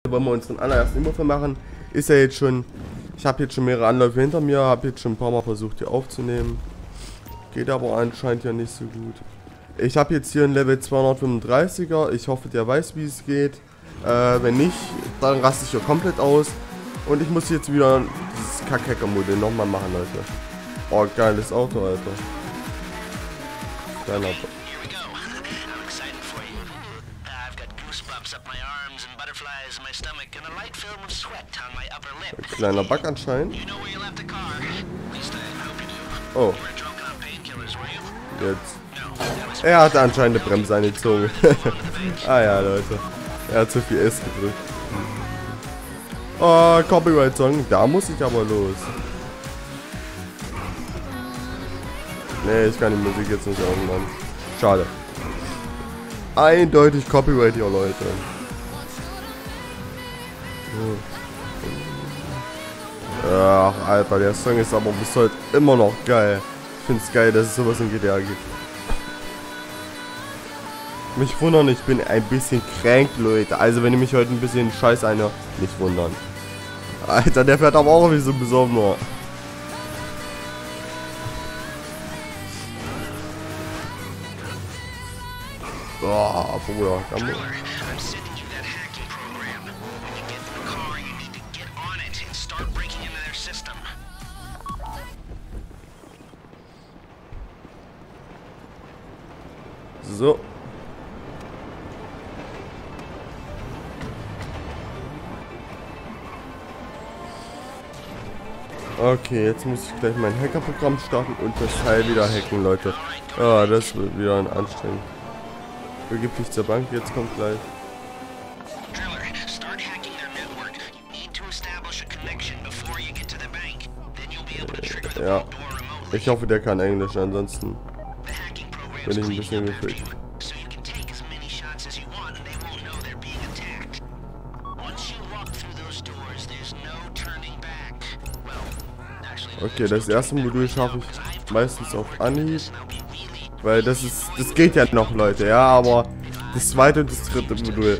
Wollen wir unseren allerersten Unfall machen. Ist ja jetzt schon... Ich habe jetzt schon mehrere Anläufe hinter mir, habe jetzt schon ein paar Mal versucht hier aufzunehmen. Geht aber anscheinend ja nicht so gut. Ich habe jetzt hier ein Level 235er. Ich hoffe, der weiß, wie es geht. Wenn nicht, dann raste ich hier komplett aus. Und ich muss jetzt wieder dieses Kack-Hacker-Modell nochmal machen, Leute. Oh, geiles Auto, Alter. Geiler Auto. Ein kleiner Bug anscheinend. Oh. Jetzt. Er hatte anscheinend eine Bremse angezogen. Ah ja, Leute. Er hat zu viel S gedrückt. Oh, Copyright-Song. Da muss ich aber los. Nee, ich kann die Musik jetzt nicht hören, schade. Eindeutig Copyright hier, Leute. Ach, Alter, der Song ist aber bis heute immer noch geil. Ich finde es geil, dass es sowas in GTA gibt. Mich wundern, ich bin ein bisschen kränk, Leute. Also, wenn ihr mich heute ein bisschen Scheiß einhört, nicht wundern. Alter, der fährt aber auch wie so besoffen. Oh, Bruder. So. Okay, jetzt muss ich gleich mein Hackerprogramm starten und das Teil wieder hacken, Leute. Ah, das wird wieder anstrengend. Begib dich zur Bank, jetzt kommt gleich. Ja, ich hoffe, der kann Englisch, ansonsten bin ich ein bisschen gefickt. Okay, das erste Modul schaffe ich meistens auf Anhieb. Weil das geht ja noch, Leute, ja, aber das zweite und das dritte Modul.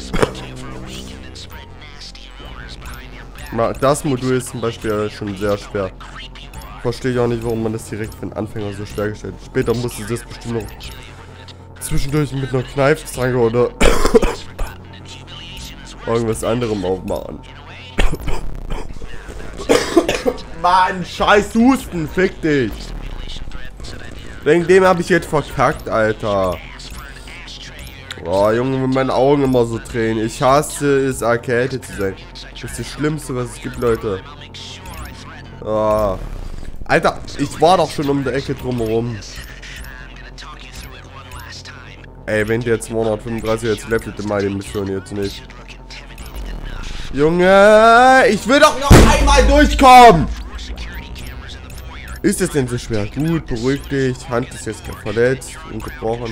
Das Modul ist zum Beispiel schon sehr schwer. Verstehe ich auch nicht, warum man das direkt für einen Anfänger so schwer gestellt hat. Später muss ich das bestimmt noch zwischendurch mit einer Kneifzange oder irgendwas anderem aufmachen. Mann, scheiß Husten, fick dich. Wegen dem habe ich jetzt verkackt, Alter. Oh, Junge, wenn meine Augen immer so tränen. Ich hasse es, erkältet zu sein. Das ist das Schlimmste, was es gibt, Leute. Oh. Alter, ich war doch schon um die Ecke drumherum. Ey, wenn der 235 jetzt levelt, mal die Mission jetzt nicht. Junge, ich will doch noch einmal durchkommen. Ist es denn so schwer? Gut, beruhig dich. Hand ist jetzt verletzt und gebrochen.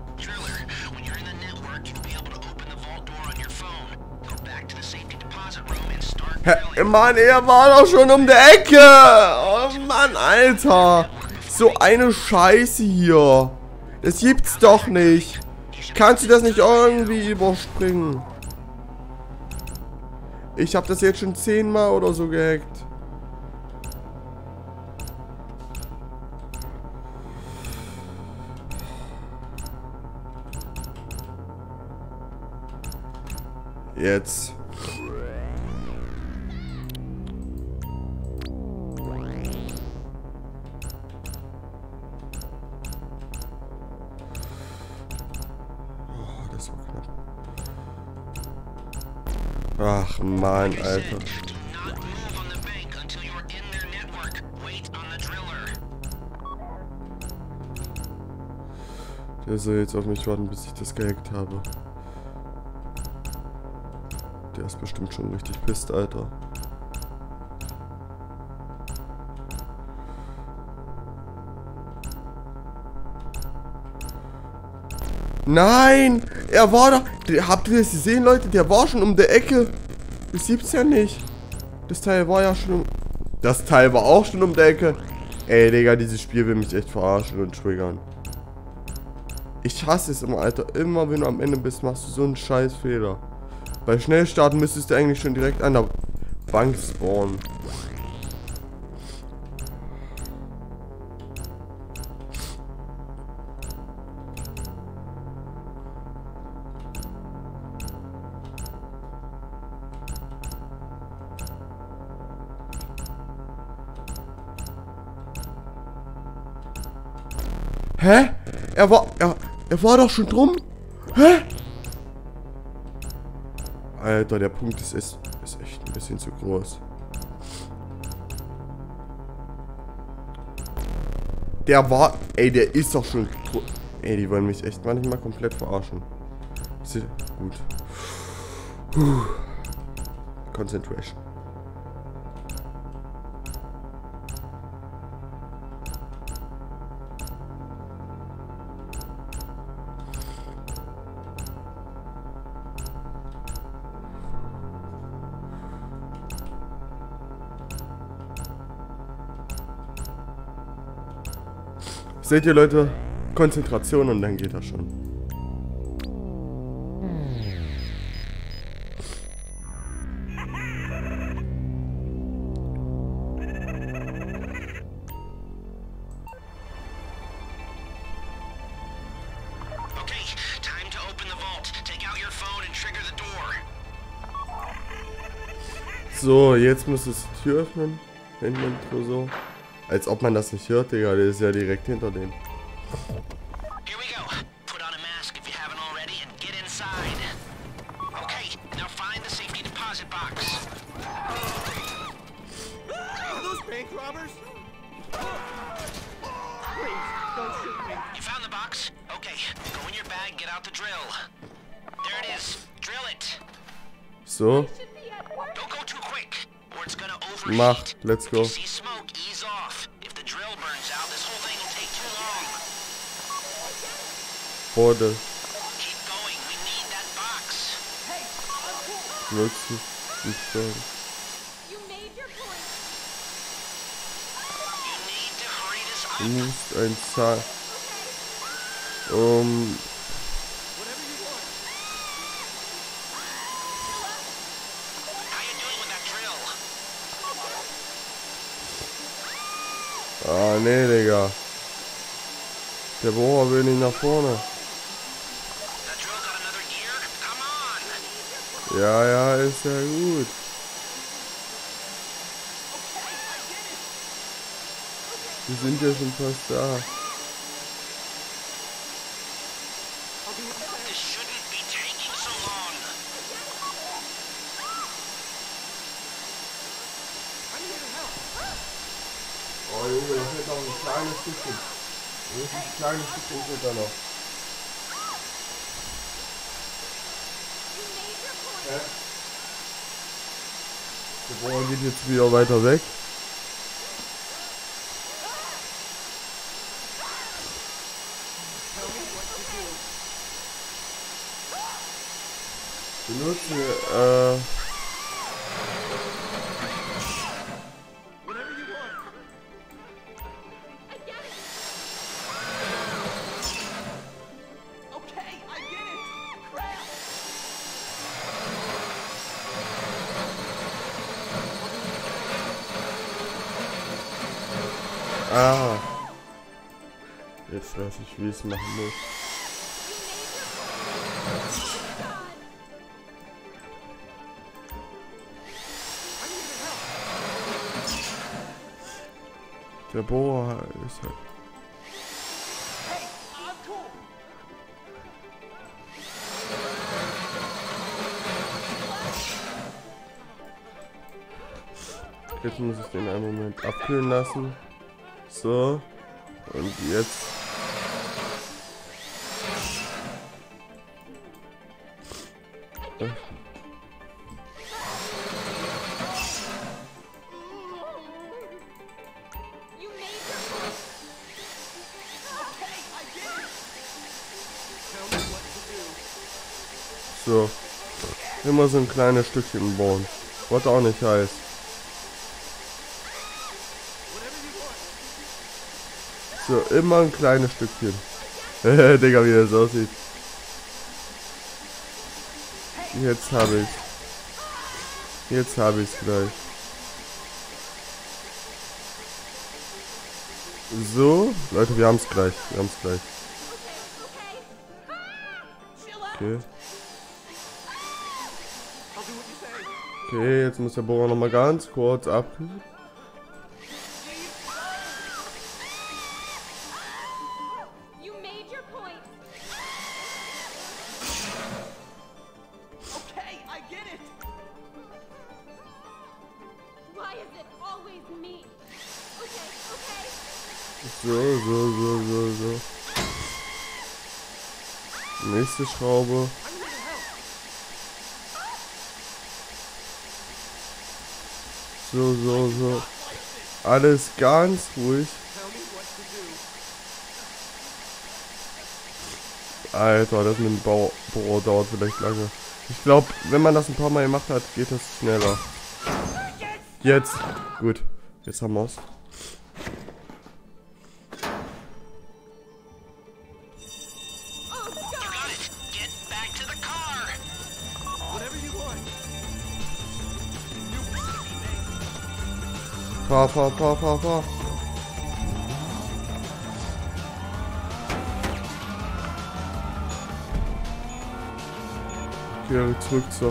Hä, Mann, er war doch schon um die Ecke. Oh Mann, Alter. So eine Scheiße hier. Das gibt's doch nicht. Kannst du das nicht irgendwie überspringen? Ich habe das jetzt schon 10-mal oder so gehackt. Jetzt. Oh, das war knapp. Ach Mann, Alter. Der soll jetzt auf mich warten, bis ich das gehackt habe. Der ist bestimmt schon richtig pisst, Alter. Nein! Er war da. Habt ihr das gesehen, Leute? Der war schon um der Ecke. Das gibt's ja nicht. Das Teil war ja schon um... Das Teil war auch schon um der Ecke. Ey, Digga, dieses Spiel will mich echt verarschen und triggern. Ich hasse es immer, Alter. Immer wenn du am Ende bist, machst du so einen scheiß Fehler. Bei Schnellstarten müsstest du eigentlich schon direkt an der Bank spawnen. Hä? Er war doch schon drum? Hä? Alter, der Punkt ist echt ein bisschen zu groß. Der war... Ey, der ist doch schon... Ey, die wollen mich echt manchmal komplett verarschen. Gut. Concentration. Seht ihr, Leute? Konzentration und dann geht das schon. So, jetzt muss es die Tür öffnen. Hinten und so. Als ob man das nicht hört, Digga. Der ist ja direkt hinter dem. So. Mach, let's go. Borde. Nutzen. Nicht sagen. Du musst ein Zahl. Ah, nee, Digga. Der Bohrer will nicht nach vorne. Ja, ja, ist ja gut. Wir sind ja schon fast da. Oh Junge, da fehlt noch ein kleines Stückchen. Ein kleines Stückchen fehlt da noch. Der Bohrer geht jetzt wieder weiter weg. Benutze, jetzt weiß ich, wie ich es machen muss. Der Bohrer ist halt... Jetzt muss ich den einen Moment abkühlen lassen. So. Und jetzt... So. Immer so ein kleines Stückchen bauen. Was auch nicht heißt. So, immer ein kleines Stückchen. Digga, wie das aussieht. Jetzt habe ich. Jetzt habe ich es gleich. So, Leute, wir haben es gleich. Wir haben es gleich. Okay. Okay, jetzt muss der Bohrer nochmal ganz kurz abkühlen. So. Nächste Schraube. So. Alles ganz ruhig. Alter, das mit dem Bohrer dauert vielleicht lange. Ich glaube, wenn man das ein paar Mal gemacht hat, geht das schneller. Jetzt. Gut. Jetzt haben wir's. Fahr. Okay, zurück zur.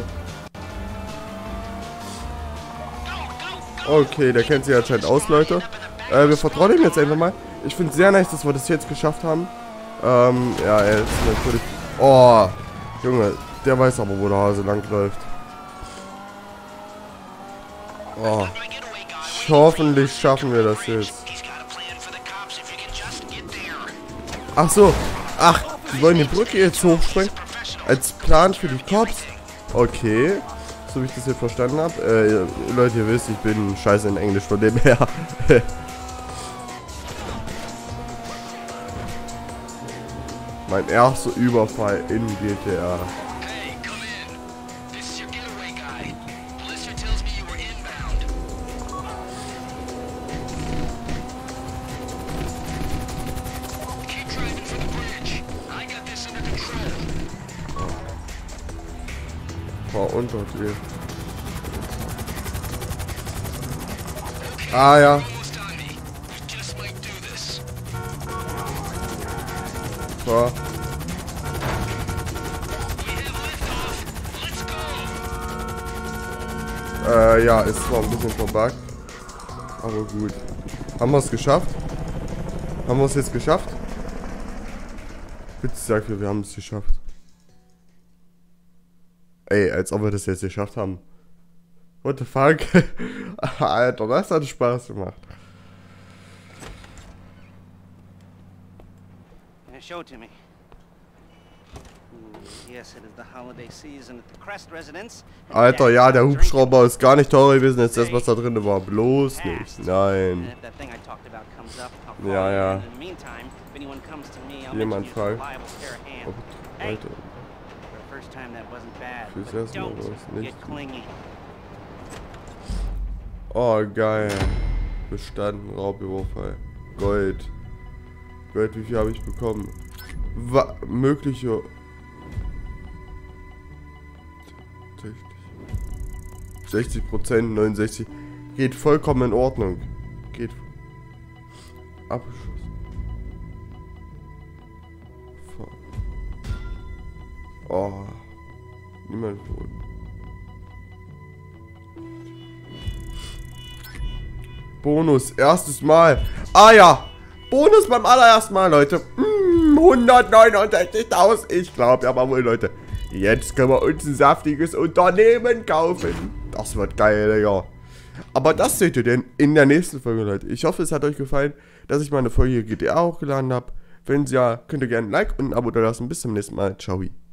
Okay, der kennt sich anscheinend aus, Leute. Wir vertrauen ihm jetzt einfach mal. Ich finde es sehr nice, dass wir das jetzt geschafft haben. Ja, er ist natürlich... Oh, Junge, der weiß aber, wo der Hase lang läuft. Oh. Hoffentlich schaffen wir das jetzt. Ach so. Ach, die wollen die Brücke jetzt hochspringen? Als Plan für die Cops? Okay. So wie ich das jetzt verstanden habe. Leute, ihr wisst, ich bin scheiße in Englisch von dem her. Mein erster Überfall in GTA. Unter dir. Ah ja. So. Ja, ist zwar ein bisschen verbuggt, aber gut. Haben wir es geschafft? Haben wir es jetzt geschafft? Bitte sag mir, wir haben es geschafft. Ey, als ob wir das jetzt geschafft haben. What the fuck? Alter, das hat Spaß gemacht. Show it to me. Yes, it is the holiday season at the Crest residence. Alter, ja, der Hubschrauber ist gar nicht teurer gewesen als das, was da drin war. Bloß nicht. Nein. Ja. Jemand fragt. Alter. Fürs erste Mal was nicht. Oh, geil. Bestanden, Raubüberfall. Gold. Gold, wie viel habe ich bekommen? Mögliche... 60%, 69%. Geht vollkommen in Ordnung. Geht... Abgeschossen. Oh. Niemand wohl. Bonus, erstes Mal. Ah ja. Bonus beim allerersten Mal, Leute. 169.000. Ich glaube ja mal wohl, Leute. Jetzt können wir uns ein saftiges Unternehmen kaufen. Das wird geil, Digga. Aber das seht ihr denn in der nächsten Folge, Leute. Ich hoffe, es hat euch gefallen, dass ich meine Folge GTA hochgeladen habe. Wenn es ja, könnt ihr gerne ein Like und ein Abo da lassen. Bis zum nächsten Mal. Ciao.